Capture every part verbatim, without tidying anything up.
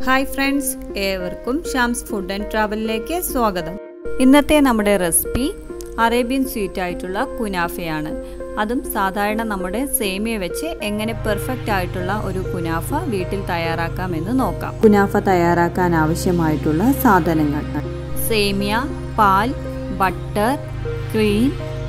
Hi friends, ഏവർക്കും Shams food and ട്രാവലിലേക്ക് സ്വാഗതം. ഇന്നത്തെ നമ്മുടെ റെസിപ്പി അറേബ്യൻ സ്വീറ്റ് ആയിട്ടുള്ള കുനാഫയാണ്. അതും സാധാരണ നമ്മുടെ സേമിയ വെച്ച് എങ്ങനെ പെർഫെക്റ്റ് ആയിട്ടുള്ള ഒരു കുനാഫ വീട്ടിൽ തയ്യാറാക്കാമെന്ന് നോക്കാം. കുനാഫ തയ്യാറാക്കാൻ ആവശ്യമായിട്ടുള്ള സാധനങ്ങൾ: സേമിയ, പാൽ, butter, cream,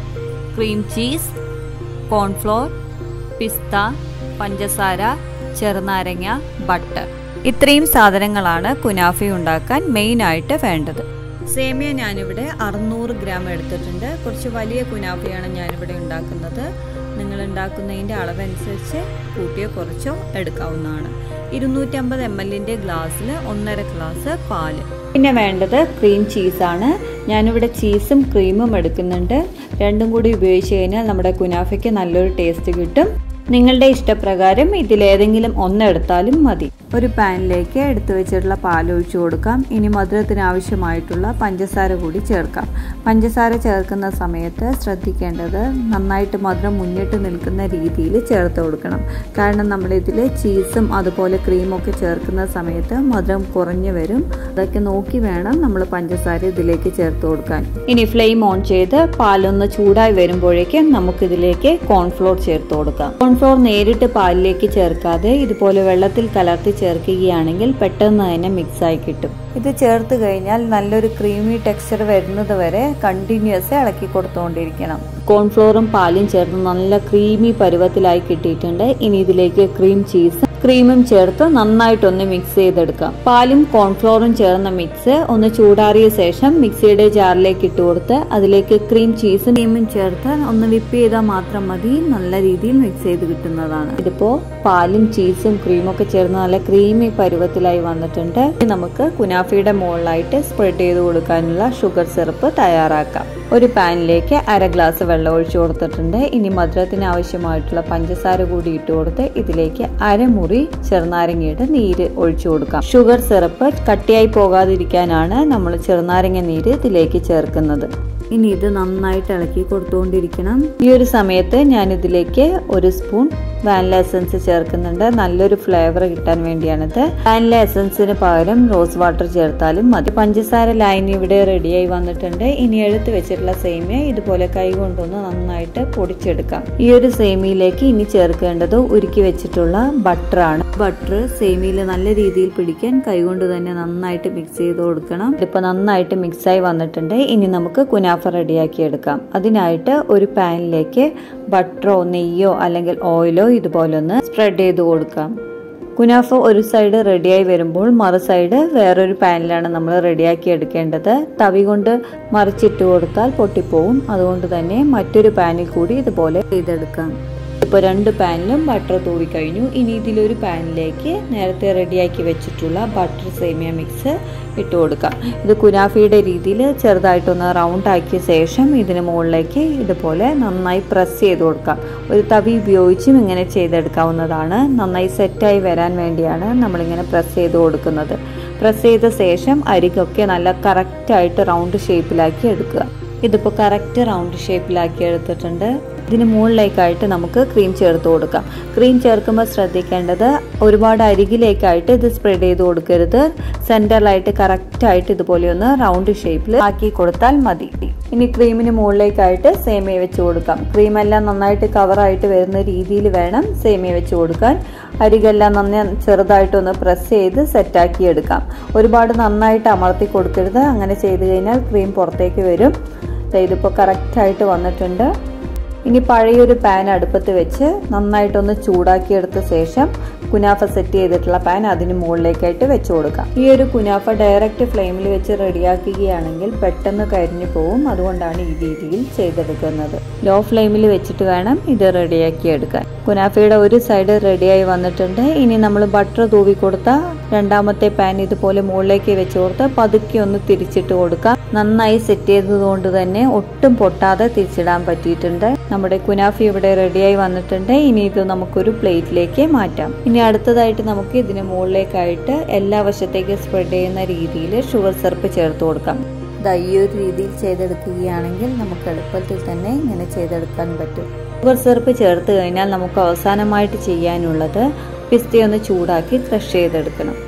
cream cheese, cornflour, പിസ്ത, പഞ്ചസാര, ചെറുനാരങ്ങ, ബട്ടർ. ഇത്രയും സാധനങ്ങളാണ് കുനാഫ ഉണ്ടാക്കാൻ മെയിൻ ആയിട്ട് വേണ്ടത്. സേമിയ ഞാനിവിടെ അറുന്നൂറ് ഗ്രാം എടുത്തിട്ടുണ്ട്. കുറച്ച് വലിയ കുനാഫയാണ് ഞാനിവിടെ ഉണ്ടാക്കുന്നത്. നിങ്ങൾ ഉണ്ടാക്കുന്നതിൻ്റെ അളവനുസരിച്ച് കൂട്ടിയോ കുറച്ചോ എടുക്കാവുന്നതാണ്. ഇരുന്നൂറ്റമ്പത് എം എല്ലിൻ്റെ ഗ്ലാസ്സിൽ ഒന്നര ഗ്ലാസ് പാല്. പിന്നെ വേണ്ടത് ക്രീം ചീസാണ്. ഞാനിവിടെ ചീസും ക്രീമും എടുക്കുന്നുണ്ട്. രണ്ടും കൂടി ഉപയോഗിച്ച് കഴിഞ്ഞാൽ നമ്മുടെ കുനാഫയ്ക്ക് നല്ലൊരു ടേസ്റ്റ് കിട്ടും. നിങ്ങളുടെ ഇഷ്ടപ്രകാരം ഇതിലേതെങ്കിലും ഒന്നെടുത്താലും മതി. ഒരു പാനിലേക്ക് എടുത്തു വെച്ചിട്ടുള്ള പാൽ ഒഴിച്ചു കൊടുക്കാം. ഇനി മധുരത്തിന് ആവശ്യമായിട്ടുള്ള പഞ്ചസാര കൂടി ചേർക്കാം. പഞ്ചസാര ചേർക്കുന്ന സമയത്ത് ശ്രദ്ധിക്കേണ്ടത് നന്നായിട്ട് മധുരം മുന്നിട്ട് നിൽക്കുന്ന രീതിയിൽ ചേർത്ത് കൊടുക്കണം. കാരണം നമ്മളിതിൽ ചീസും അതുപോലെ ക്രീമൊക്കെ ചേർക്കുന്ന സമയത്ത് മധുരം കുറഞ്ഞു വരും. അതൊക്കെ നോക്കി വേണം നമ്മൾ പഞ്ചസാര ഇതിലേക്ക് ചേർത്ത് കൊടുക്കാൻ. ഇനി ഫ്ലെയിം ഓൺ ചെയ്ത് പാലൊന്ന് ചൂടായി വരുമ്പോഴേക്കും നമുക്കിതിലേക്ക് കോൺഫ്ലോർ ചേർത്ത് കൊടുക്കാം. കോൺഫ്ലോർ നേരിട്ട് പാലിലേക്ക് ചേർക്കാതെ ഇതുപോലെ വെള്ളത്തിൽ കലർത്തി ചേർക്കുകയാണെങ്കിൽ പെട്ടെന്ന് തന്നെ മിക്സ് ആയി കിട്ടും. ഇത് ചേർത്ത് കഴിഞ്ഞാൽ നല്ലൊരു ക്രീമി ടെക്സ്ചർ വരുന്നത് വരെ കണ്ടിന്യൂസ് ഇളക്കി കൊടുത്തുകൊണ്ടിരിക്കണം. കോൺഫ്ലോറും പാലും ചേർത്ത് നല്ല ക്രീമി പരുവത്തിലായി കിട്ടിയിട്ടുണ്ട്. ഇനി ഇതിലേക്ക് ക്രീം ചീസ് ക്രീമും ചേർത്ത് നന്നായിട്ടൊന്ന് മിക്സ് ചെയ്തെടുക്കാം. പാലും കോൺഫ്ലോറും ചേർന്ന മിക്സ് ഒന്ന് ചൂടാറിയ ശേഷം മിക്സിയുടെ ജാറിലേക്ക് ഇട്ട് കൊടുത്ത് അതിലേക്ക് ക്രീം ചീസും ക്രീമും ചേർത്ത് ഒന്ന് വിപ്പ് ചെയ്താൽ മാത്രം മതി. നല്ല രീതിയിൽ മിക്സ് ചെയ്ത് കിട്ടുന്നതാണ്. ഇതിപ്പോ പാലും ചീസും ക്രീമും ഒക്കെ ചേർന്ന് നല്ല ക്രീമി പരുവത്തിലായി വന്നിട്ടുണ്ട്. നമുക്ക് കുനാഫയുടെ മുകളിലായിട്ട് സ്പ്രെഡ് ചെയ്ത് കൊടുക്കാനുള്ള ഷുഗർ സിറപ്പ് തയ്യാറാക്കാം. ഒരു പാനിലേക്ക് അര ഗ്ലാസ് വെള്ളം ഒഴിച്ചു കൊടുത്തിട്ടുണ്ട്. ഇനി മധുരത്തിന് ആവശ്യമായിട്ടുള്ള പഞ്ചസാര കൂടി ഇട്ട് കൊടുത്ത് ഇതിലേക്ക് അരമുറി ചെറുനാരങ്ങയുടെ നീര് ഒഴിച്ചു കൊടുക്കാം. ഷുഗർ സിറപ്പ് കട്ടിയായി പോകാതിരിക്കാനാണ് നമ്മൾ ചെറുനാരങ്ങ നീര് ഇതിലേക്ക് ചേർക്കുന്നത്. ഇനി ഇത് നന്നായിട്ട് ഇളക്കി കൊടുത്തുകൊണ്ടിരിക്കണം. ഈ ഒരു സമയത്ത് ഞാൻ ഇതിലേക്ക് ഒരു സ്പൂൺ വാനില എസൻസ് ചേർക്കുന്നുണ്ട്. നല്ലൊരു ഫ്ലേവർ കിട്ടാൻ വേണ്ടിയാണിത്. വാനില എസൻസിന് പകരം റോസ് വാട്ടർ ചേർത്താലും മതി. പഞ്ചസാര ലൈൻ ഇവിടെ റെഡിയായി വന്നിട്ടുണ്ട്. ഇനി എടുത്ത് വെച്ചിട്ടുള്ള സേമിയ ഇതുപോലെ കൈ കൊണ്ടൊന്ന് നന്നായിട്ട് പൊടിച്ചെടുക്കാം. ഈ ഒരു സേമിയയിലേക്ക് ഇനി ചേർക്കേണ്ടത് ഉരുക്കി വെച്ചിട്ടുള്ള ബട്ടർ ആണ്. ബട്ടർ സേമിയയിൽ നല്ല രീതിയിൽ പിടിക്കാൻ കൈ കൊണ്ട് തന്നെ നന്നായിട്ട് മിക്സ് ചെയ്ത് കൊടുക്കണം. ഇതിപ്പോ നന്നായിട്ട് മിക്സായി വന്നിട്ടുണ്ട്. ഇനി നമുക്ക് കുനാഫ റെഡിയാക്കി എടുക്കാം. അതിനായിട്ട് ഒരു പാനിലേക്ക് ബട്ടറോ നെയ്യോ അല്ലെങ്കിൽ ഓയിലോ ഇതുപോലെ ഒന്ന് സ്പ്രെഡ് ചെയ്ത് കൊടുക്കാം. കുനാഫ ഒരു സൈഡ് റെഡിയായി വരുമ്പോൾ മറു സൈഡ് വേറൊരു പാനിലാണ് നമ്മൾ റെഡിയാക്കി എടുക്കേണ്ടത്. തവി കൊണ്ട് മറിച്ചിട്ട് കൊടുത്താൽ പൊട്ടിപ്പോവും. അതുകൊണ്ട് തന്നെ മറ്റൊരു പാനിൽ കൂടി ഇതുപോലെ ചെയ്തെടുക്കാം. ഇപ്പോൾ രണ്ട് പാനിലും ബട്ടർ തൂവി കഴിഞ്ഞു. ഇനി ഇതിലൊരു പാനിലേക്ക് നേരത്തെ റെഡിയാക്കി വെച്ചിട്ടുള്ള ബട്ടർ സേമിയ മിക്സ് ഇട്ട് കൊടുക്കാം. ഇത് കുനാഫയുടെ രീതിയിൽ ചെറുതായിട്ടൊന്ന് റൗണ്ട് ആക്കിയ ശേഷം ഇതിന് മുകളിലേക്ക് ഇതുപോലെ നന്നായി പ്രസ് ചെയ്ത് കൊടുക്കാം. ഒരു തവി ഉപയോഗിച്ചും ഇങ്ങനെ ചെയ്തെടുക്കാവുന്നതാണ്. നന്നായി സെറ്റായി വരാൻ വേണ്ടിയാണ് നമ്മളിങ്ങനെ പ്രസ് ചെയ്ത് കൊടുക്കുന്നത്. പ്രസ് ചെയ്ത ശേഷം അരികൊക്കെ നല്ല കറക്റ്റായിട്ട് റൗണ്ട് ഷേപ്പിലാക്കി എടുക്കുക. ഇതിപ്പോൾ കറക്റ്റ് റൗണ്ട് ഷേപ്പിലാക്കി എടുത്തിട്ടുണ്ട്. ഇതിന് മുകളിലേക്കായിട്ട് നമുക്ക് ക്രീം ചേർത്ത് കൊടുക്കാം. ക്രീം ചേർക്കുമ്പോൾ ശ്രദ്ധിക്കേണ്ടത് ഒരുപാട് അരികിലേക്കായിട്ട് ഇത് സ്പ്രെഡ് ചെയ്ത് കൊടുക്കരുത്. സെൻറ്ററിലായിട്ട് കറക്റ്റായിട്ട് ഇതുപോലെ ഒന്ന് റൗണ്ട് ഷേപ്പിൽ ആക്കി കൊടുത്താൽ മതി. ഇനി ക്രീമിന് മുകളിലേക്കായിട്ട് സേമിയ വെച്ച് കൊടുക്കാം. ക്രീമെല്ലാം നന്നായിട്ട് കവറായിട്ട് വരുന്ന രീതിയിൽ വേണം സേമിയ വെച്ച് കൊടുക്കാൻ. അരികെല്ലാം നന്നായി ചെറുതായിട്ടൊന്ന് പ്രസ് ചെയ്ത് സെറ്റാക്കി എടുക്കാം. ഒരുപാട് നന്നായിട്ട് അമർത്തി കൊടുക്കരുത്. അങ്ങനെ ചെയ്ത് കഴിഞ്ഞാൽ ക്രീം പുറത്തേക്ക് വരും. ഇതിപ്പോൾ കറക്റ്റായിട്ട് വന്നിട്ടുണ്ട്. ഇനി പഴയൊരു പാൻ അടുപ്പത്ത് വെച്ച് നന്നായിട്ടൊന്ന് ചൂടാക്കിയെടുത്ത ശേഷം കുനാഫ സെറ്റ് ചെയ്തിട്ടുള്ള പാൻ അതിന് മുകളിലേക്കായിട്ട് വെച്ച് കൊടുക്കാം. ഈ ഒരു കുനാഫ ഡയറക്റ്റ് ഫ്ലെയിമിൽ വെച്ച് റെഡിയാക്കുകയാണെങ്കിൽ പെട്ടെന്ന് കരിഞ്ഞു പോവും. അതുകൊണ്ടാണ് ഈ രീതിയിൽ ചെയ്തെടുക്കുന്നത്. ലോ ഫ്ലെയിമിൽ വെച്ചിട്ട് വേണം ഇത് റെഡിയാക്കി എടുക്കാൻ. കുനാഫയുടെ ഒരു സൈഡ് റെഡിയായി വന്നിട്ടുണ്ട്. ഇനി നമ്മൾ ബട്ടർ തൂവി കൊടുത്ത രണ്ടാമത്തെ പാൻ ഇതുപോലെ മുകളിലേക്ക് വെച്ച് കൊടുത്ത് പതുക്കെ ഒന്ന് തിരിച്ചിട്ട് കൊടുക്കാം. നന്നായി സെറ്റ് ചെയ്തതുകൊണ്ട് തന്നെ ഒട്ടും പൊട്ടാതെ തിരിച്ചിടാൻ പറ്റിയിട്ടുണ്ട്. നമ്മുടെ കുനാഫ ഇവിടെ റെഡിയായി വന്നിട്ടുണ്ട്. ഇനി ഇത് നമുക്കൊരു പ്ലേറ്റിലേക്ക് മാറ്റാം. ഇനി അടുത്തതായിട്ട് നമുക്ക് ഇതിന് മുകളിലേക്കായിട്ട് എല്ലാ വശത്തേക്ക് സ്പ്രെഡ് ചെയ്യുന്ന രീതിയിൽ ഷുഗർ സിറപ്പ് ചേർത്ത് കൊടുക്കാം. ഈ ഒരു രീതിയിൽ ചെയ്തെടുക്കുകയാണെങ്കിൽ നമുക്ക് എളുപ്പത്തിൽ തന്നെ ഇങ്ങനെ ചെയ്തെടുക്കാൻ പറ്റും. ഷുഗർ സിറപ്പ് ചേർത്ത് കഴിഞ്ഞാൽ നമുക്ക് അവസാനമായിട്ട് ചെയ്യാനുള്ളത് പിസ്തയൊന്ന് ചൂടാക്കി ക്രഷ് ചെയ്തെടുക്കണം.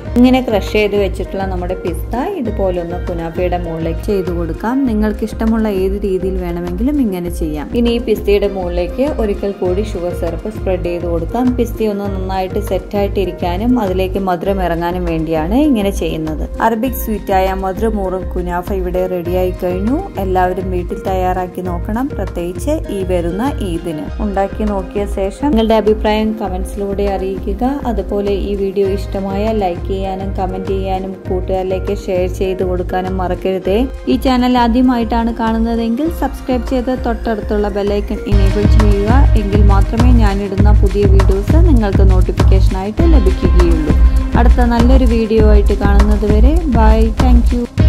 ഇങ്ങനെ ക്രഷ് ചെയ്ത് വെച്ചിട്ടുള്ള നമ്മുടെ പിസ്ത ഇതുപോലൊന്ന് കുനാഫയുടെ മുകളിലേക്ക് ചെയ്തു കൊടുക്കാം. നിങ്ങൾക്ക് ഇഷ്ടമുള്ള ഏത് രീതിയിൽ വേണമെങ്കിലും ഇങ്ങനെ ചെയ്യാം. ഇനി ഈ പിസ്തയുടെ മുകളിലേക്ക് ഒരിക്കൽ കൂടി ഷുഗർ സിറപ്പ് സ്പ്രെഡ് ചെയ്ത് കൊടുക്കാം. പിസ്ത ഒന്ന് നന്നായിട്ട് സെറ്റായിട്ട് ഇരിക്കാനും അതിലേക്ക് മധുരം ഇറങ്ങാനും വേണ്ടിയാണ് ഇങ്ങനെ ചെയ്യുന്നത്. അറബിക് സ്വീറ്റായ മധുരമൂറും കുനാഫ ഇവിടെ റെഡിയായി കഴിഞ്ഞു. എല്ലാവരും വീട്ടിൽ തയ്യാറാക്കി നോക്കണം, പ്രത്യേകിച്ച് ഈ വരുന്ന ഈദിന്. ഉണ്ടാക്കി നോക്കിയ ശേഷം നിങ്ങളുടെ അഭിപ്രായം കമന്റ്സിലൂടെ അറിയിക്കുക. അതുപോലെ ഈ വീഡിയോ ഇഷ്ടമായ ലൈക്ക് ചെയ്യാനും കമന്റ് ചെയ്യാനും കൂട്ടുകാരിലേക്ക് ഷെയർ ചെയ്ത് കൊടുക്കാനും മറക്കരുതേ. ഈ ചാനൽ ആദ്യമായിട്ടാണ് കാണുന്നതെങ്കിൽ സബ്സ്ക്രൈബ് ചെയ്ത് തൊട്ടടുത്തുള്ള ബെല്ലൈക്കൺ എനേബിൾ ചെയ്യുക. എങ്കിൽ മാത്രമേ ഞാനിടുന്ന പുതിയ വീഡിയോസ് നിങ്ങൾക്ക് നോട്ടിഫിക്കേഷനായിട്ട് ലഭിക്കുകയുള്ളൂ. അടുത്ത നല്ലൊരു വീഡിയോ ആയിട്ട് കാണുന്നത് വരെ ബൈ. Thank you.